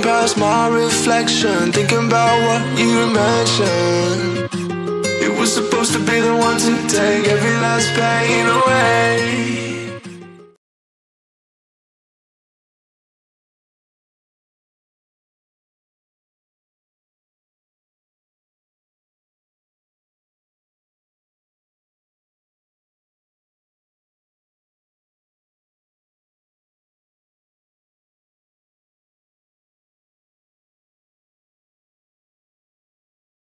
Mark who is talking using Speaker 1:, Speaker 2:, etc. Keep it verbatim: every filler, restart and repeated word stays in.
Speaker 1: past my reflection, thinking about what you mentioned. It was supposed to be the one to take every last pain away.